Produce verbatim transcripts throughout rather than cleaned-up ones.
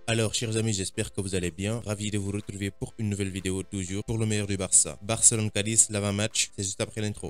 Alors, chers amis, j'espère que vous allez bien. Ravi de vous retrouver pour une nouvelle vidéo, toujours pour le meilleur du Barça. Barcelone-Cadiz, l'avant-match, c'est juste après l'intro.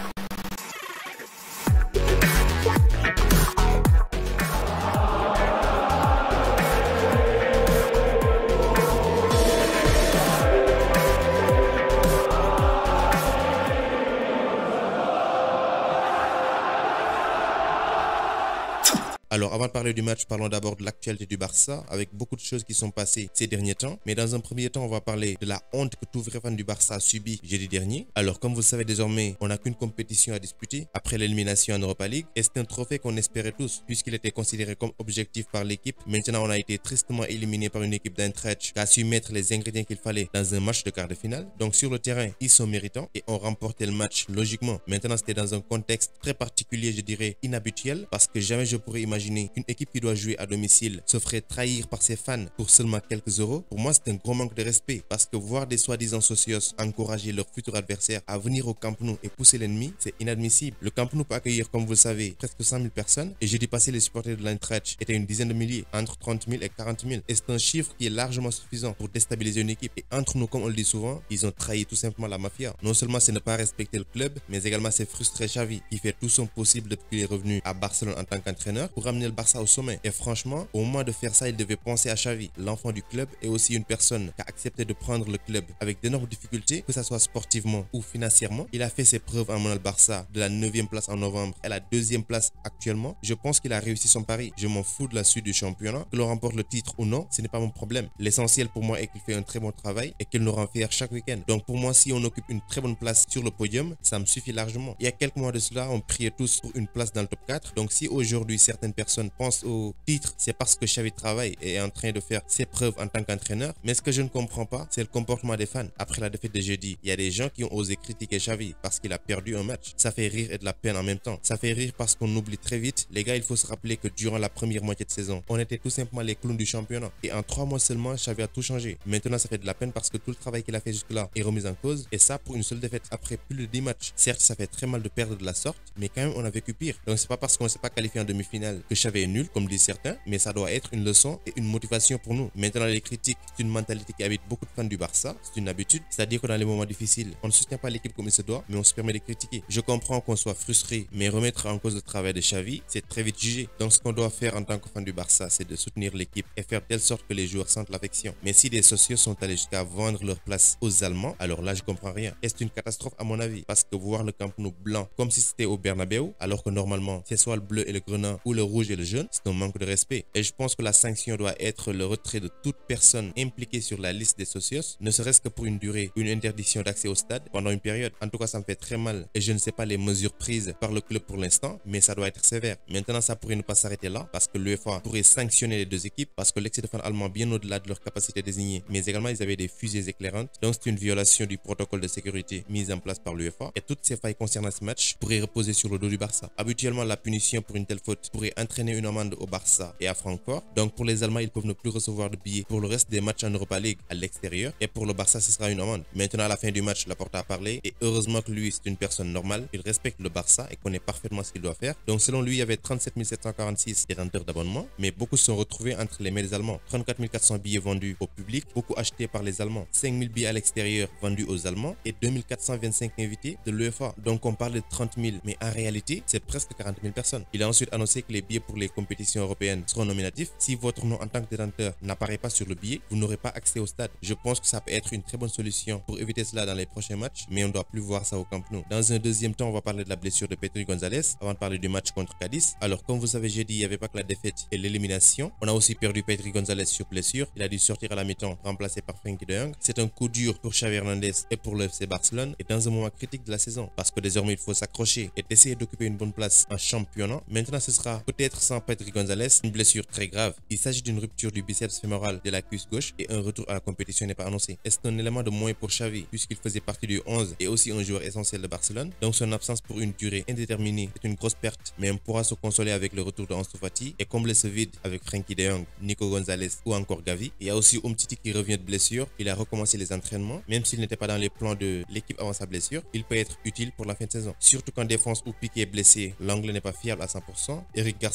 Alors, avant de parler du match, parlons d'abord de l'actualité du Barça, avec beaucoup de choses qui sont passées ces derniers temps. Mais dans un premier temps, on va parler de la honte que tout vrai fan du Barça a subi jeudi dernier. Alors, comme vous le savez désormais, on n'a qu'une compétition à disputer après l'élimination en Europa League. Et c'est un trophée qu'on espérait tous, puisqu'il était considéré comme objectif par l'équipe. Maintenant, on a été tristement éliminé par une équipe d'Eintracht qui a su mettre les ingrédients qu'il fallait dans un match de quart de finale. Donc, sur le terrain, ils sont méritants et ont remporté le match logiquement. Maintenant, c'était dans un contexte très particulier, je dirais inhabituel, parce que jamais je pourrais imaginer qu'une équipe qui doit jouer à domicile se ferait trahir par ses fans pour seulement quelques euros. Pour moi, c'est un gros manque de respect, parce que voir des soi-disant socios encourager leur futur adversaire à venir au Camp Nou et pousser l'ennemi, c'est inadmissible. Le Camp Nou peut accueillir, comme vous le savez, presque cent mille personnes, et jeudi passé, les supporters de l'Eintracht étaient une dizaine de milliers, entre trente mille et quarante mille. Et c'est un chiffre qui est largement suffisant pour déstabiliser une équipe. Et entre nous, comme on le dit souvent, ils ont trahi tout simplement la mafia. Non seulement c'est ne pas respecter le club, mais également c'est frustrer Xavi, qui fait tout son possible depuis qu'il est revenu à Barcelone en tant qu'entraîneur pour ramener le Barça au sommet. Et franchement, au moment de faire ça, il devait penser à Xavi, l'enfant du club, et aussi une personne qui a accepté de prendre le club avec d'énormes difficultés, que ce soit sportivement ou financièrement. Il a fait ses preuves en menant le Barça de la neuvième place en novembre à la deuxième place actuellement. Je pense qu'il a réussi son pari. Je m'en fous de la suite du championnat. Que l'on remporte le titre ou non, ce n'est pas mon problème. L'essentiel pour moi est qu'il fait un très bon travail et qu'il nous rend fiers chaque week-end. Donc pour moi, si on occupe une très bonne place sur le podium, ça me suffit largement. Il y a quelques mois de cela, on priait tous pour une place dans le top quatre. Donc si aujourd'hui certaines personnes pensent au titre, c'est parce que Xavi travaille et est en train de faire ses preuves en tant qu'entraîneur. Mais ce que je ne comprends pas, c'est le comportement des fans. Après la défaite de jeudi, il y a des gens qui ont osé critiquer Xavi parce qu'il a perdu un match. Ça fait rire et de la peine en même temps. Ça fait rire parce qu'on oublie très vite. Les gars, il faut se rappeler que durant la première moitié de saison, on était tout simplement les clowns du championnat. Et en trois mois seulement, Xavi a tout changé. Maintenant, ça fait de la peine parce que tout le travail qu'il a fait jusque-là est remis en cause. Et ça pour une seule défaite après plus de dix matchs. Certes, ça fait très mal de perdre de la sorte, mais quand même, on a vécu pire. Donc c'est pas parce qu'on ne s'est pas qualifié en demi-finale que Xavi est nul, comme disent certains, mais ça doit être une leçon et une motivation pour nous. Maintenant, les critiques, c'est une mentalité qui habite beaucoup de fans du Barça. C'est une habitude, c'est-à-dire que dans les moments difficiles, on ne soutient pas l'équipe comme il se doit, mais on se permet de critiquer. Je comprends qu'on soit frustré, mais remettre en cause le travail de Xavi, c'est très vite jugé. Donc ce qu'on doit faire en tant que fan du Barça, c'est de soutenir l'équipe et faire de telle sorte que les joueurs sentent l'affection. Mais si des socios sont allés jusqu'à vendre leur place aux Allemands, alors là, je comprends rien. Et c'est une catastrophe à mon avis, parce que voir le Camp Nou blanc comme si c'était au Bernabéu, alors que normalement, c'est soit le bleu et le grenat ou le rouge et le jaune, c'est un manque de respect. Et je pense que la sanction doit être le retrait de toute personne impliquée sur la liste des socios, ne serait-ce que pour une durée, une interdiction d'accès au stade pendant une période. En tout cas, ça me fait très mal et je ne sais pas les mesures prises par le club pour l'instant, mais ça doit être sévère. Maintenant, ça pourrait ne pas s'arrêter là parce que l'UEFA pourrait sanctionner les deux équipes parce que l'excès de fans allemands, bien au-delà de leur capacité désignée, mais également ils avaient des fusées éclairantes. Donc c'est une violation du protocole de sécurité mis en place par l'UEFA et toutes ces failles concernant ce match pourraient reposer sur le dos du Barça. Habituellement, la punition pour une telle faute pourrait entraîner une amende au Barça et à Francfort. Donc pour les Allemands, ils peuvent ne plus recevoir de billets pour le reste des matchs en Europa League à l'extérieur. Et pour le Barça, ce sera une amende. Maintenant, à la fin du match, Laporta a parlé. Et heureusement que lui, c'est une personne normale. Il respecte le Barça et connaît parfaitement ce qu'il doit faire. Donc selon lui, il y avait trente-sept mille sept cent quarante-six détenteurs d'abonnement. Mais beaucoup se sont retrouvés entre les mains des Allemands. trente-quatre mille quatre cents billets vendus au public, beaucoup achetés par les Allemands. cinq mille billets à l'extérieur vendus aux Allemands. Et deux mille quatre cent vingt-cinq invités de l'UEFA. Donc on parle de trente mille. Mais en réalité, c'est presque quarante mille personnes. Il a ensuite annoncé que les billets pour les compétitions européennes seront nominatifs. Si votre nom en tant que détenteur n'apparaît pas sur le billet, vous n'aurez pas accès au stade. Je pense que ça peut être une très bonne solution pour éviter cela dans les prochains matchs, mais on ne doit plus voir ça au Camp Nou. Dans un deuxième temps, on va parler de la blessure de Pedri González avant de parler du match contre Cadiz. Alors, comme vous savez, j'ai dit, il n'y avait pas que la défaite et l'élimination. On a aussi perdu Pedri González sur blessure. Il a dû sortir à la mi-temps, remplacé par Frenkie de Jong. C'est un coup dur pour Xavi Hernandez et pour le F C Barcelone et dans un moment critique de la saison, parce que désormais, il faut s'accrocher et essayer d'occuper une bonne place en championnat. Maintenant, ce sera peut-être sans Pedri González, une blessure très grave. Il s'agit d'une rupture du biceps fémoral de la cuisse gauche et un retour à la compétition n'est pas annoncé. Et c'est un élément de moins pour Xavi puisqu'il faisait partie du onze et aussi un joueur essentiel de Barcelone. Donc son absence pour une durée indéterminée est une grosse perte, mais on pourra se consoler avec le retour de Ansu Fati et combler ce vide avec Frenkie de Jong, Nico González ou encore Gavi. Il y a aussi Umtiti qui revient de blessure. Il a recommencé les entraînements, même s'il n'était pas dans les plans de l'équipe avant sa blessure. Il peut être utile pour la fin de saison, surtout qu'en défense où Piqué est blessé, l'anglais n'est pas fiable à cent pour cent. Eric Garcia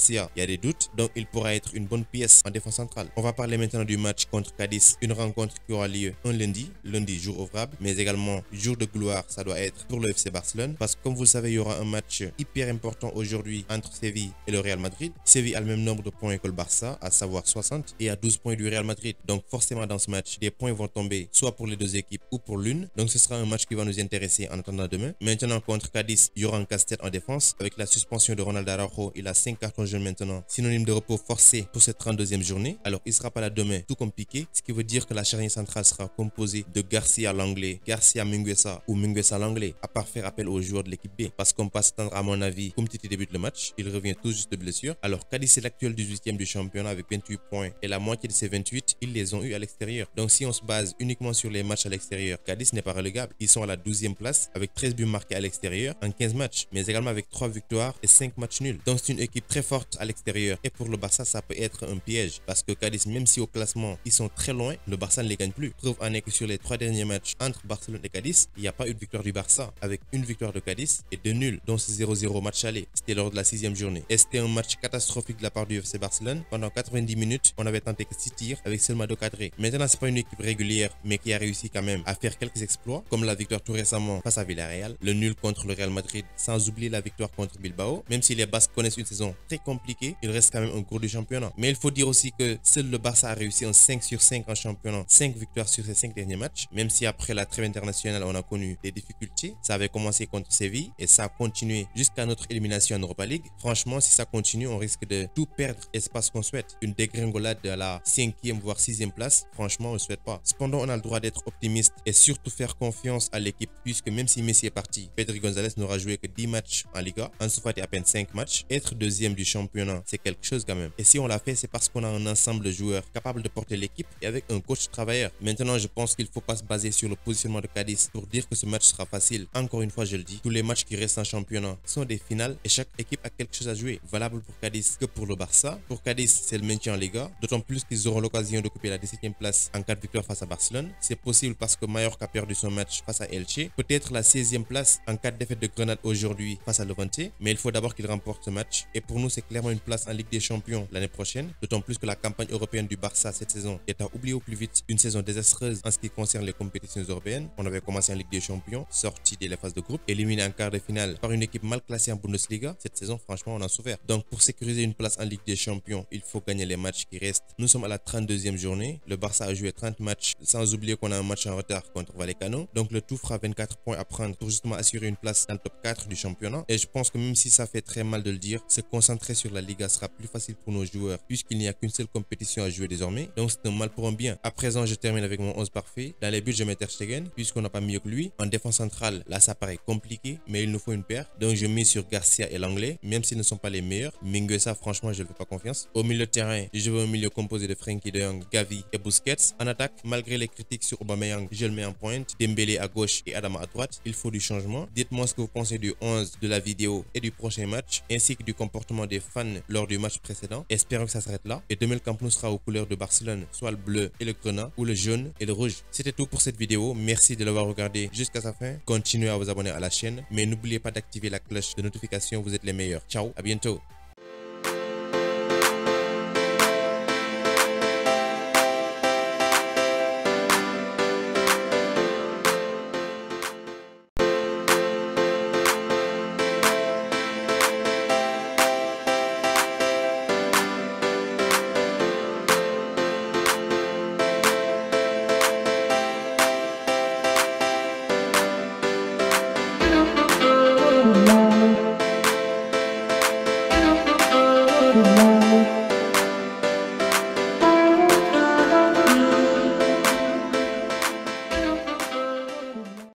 Garcia, il y a des doutes, donc il pourra être une bonne pièce en défense centrale. On va parler maintenant du match contre Cadiz, une rencontre qui aura lieu un lundi, lundi jour ouvrable, mais également jour de gloire, ça doit être pour le F C Barcelone, parce que comme vous le savez, il y aura un match hyper important aujourd'hui entre Séville et le Real Madrid. Séville a le même nombre de points que le Barça, à savoir soixante, et à douze points du Real Madrid. Donc forcément dans ce match, des points vont tomber soit pour les deux équipes ou pour l'une. Donc ce sera un match qui va nous intéresser en attendant demain. Maintenant contre Cadiz, il y aura un casse-tête en défense avec la suspension de Ronald Araujo. Il a cinq cartons jaunes maintenant, synonyme de repos forcé pour cette trente-deuxième journée. Alors il sera pas là demain, tout compliqué, ce qui veut dire que la charnière centrale sera composée de Garcia Langlais, Garcia Mingueza ou Mingueza Langlais, à part faire appel aux joueurs de l'équipe B, parce qu'on peut s'attendre à mon avis comme Titi débute le match, il revient tout juste de blessure. Alors Cadiz est l'actuel dix-huitième du championnat avec vingt-huit points et la moitié de ces vingt-huit, ils les ont eu à l'extérieur. Donc si on se base uniquement sur les matchs à l'extérieur, Cadiz n'est pas relégable. Ils sont à la douzième place avec treize buts marqués à l'extérieur en quinze matchs, mais également avec trois victoires et cinq matchs nuls. Donc c'est une équipe très forte à l'extérieur, et pour le Barça ça peut être un piège, parce que Cadiz, même si au classement ils sont très loin, le Barça ne les gagne plus. Preuve en est que sur les trois derniers matchs entre Barcelone et Cadiz, il n'y a pas eu de victoire du Barça, avec une victoire de Cadiz et deux nuls, dont ce zéro zéro match aller. C'était lors de la sixième journée. Et c'était un match catastrophique de la part du F C Barcelone. Pendant quatre-vingt-dix minutes, on avait tenté que six tirs avec seulement deux cadrés. Maintenant, c'est pas une équipe régulière, mais qui a réussi quand même à faire quelques exploits, comme la victoire tout récemment face à Villarreal, le nul contre le Real Madrid, sans oublier la victoire contre Bilbao. Même si les Basques connaissent une saison très compliquée, il reste quand même un gros du championnat. Mais il faut dire aussi que seul le Barça a réussi un cinq sur cinq en championnat, cinq victoires sur ces cinq derniers matchs. Même si après la trêve internationale, on a connu des difficultés. Ça avait commencé contre Séville et ça a continué jusqu'à notre élimination en Europa League. Franchement, si ça continue, on risque de tout perdre, espace qu'on souhaite. Une dégringolade à la cinquième voire sixième place, franchement, on ne souhaite pas. Cependant, on a le droit d'être optimiste et surtout faire confiance à l'équipe, puisque même si Messi est parti, Pedri González n'aura joué que dix matchs en Liga. Ansu Fati à peine cinq matchs. Être deuxième du championnat, c'est quelque chose quand même. Et si on l'a fait, c'est parce qu'on a un ensemble de joueurs capables de porter l'équipe et avec un coach travailleur. Maintenant, je pense qu'il ne faut pas se baser sur le positionnement de Cadiz pour dire que ce match sera facile. Encore une fois, je le dis, tous les matchs qui restent en championnat sont des finales et chaque équipe a quelque chose à jouer. Valable pour Cadiz que pour le Barça. Pour Cadiz, c'est le maintien en Liga, d'autant plus qu'ils auront l'occasion d'occuper la dix-septième place en cas de victoire face à Barcelone. C'est possible parce que Mallorca a perdu son match face à Elche. Peut-être la seizième place en cas de défaite de Grenade aujourd'hui face à Levante, mais il faut d'abord qu'il remporte ce match. Et pour nous, c'est clairement une place en Ligue des Champions l'année prochaine, d'autant plus que la campagne européenne du Barça cette saison est à oublier au plus vite. Une saison désastreuse en ce qui concerne les compétitions européennes. On avait commencé en Ligue des Champions, sorti dès les phases de groupe, éliminé en quart de finale par une équipe mal classée en Bundesliga. Cette saison, franchement, on a souffert. Donc pour sécuriser une place en Ligue des Champions, il faut gagner les matchs qui restent. Nous sommes à la trente-deuxième journée. Le Barça a joué trente matchs, sans oublier qu'on a un match en retard contre Vallecano. Donc le tout fera vingt-quatre points à prendre pour justement assurer une place dans le top quatre du championnat. Et je pense que même si ça fait très mal de le dire, se concentrer sur la Liga sera plus facile pour nos joueurs, puisqu'il n'y a qu'une seule compétition à jouer désormais. Donc c'est un mal pour un bien. À présent, je termine avec mon onze parfait. Dans les buts, je mets Ter Stegen, puisqu'on n'a pas mieux que lui. En défense centrale, là ça paraît compliqué, mais il nous faut une paire. Donc je mets sur Garcia et Langlais, même s'ils ne sont pas les meilleurs. Mingueza, franchement, je ne fais pas confiance. Au milieu de terrain, je veux un milieu composé de Frenkie de Jong, Gavi et Busquets. En attaque, malgré les critiques sur Aubameyang, je le mets en pointe. Dembélé à gauche et Adama à droite. Il faut du changement. Dites-moi ce que vous pensez du onze, de la vidéo et du prochain match, ainsi que du comportement des fans lors du match précédent. Espérons que ça s'arrête là. Et demain, le Camp Nou sera aux couleurs de Barcelone, soit le bleu et le grenat, ou le jaune et le rouge. C'était tout pour cette vidéo. Merci de l'avoir regardé jusqu'à sa fin. Continuez à vous abonner à la chaîne, mais n'oubliez pas d'activer la cloche de notification. Vous êtes les meilleurs. Ciao, à bientôt.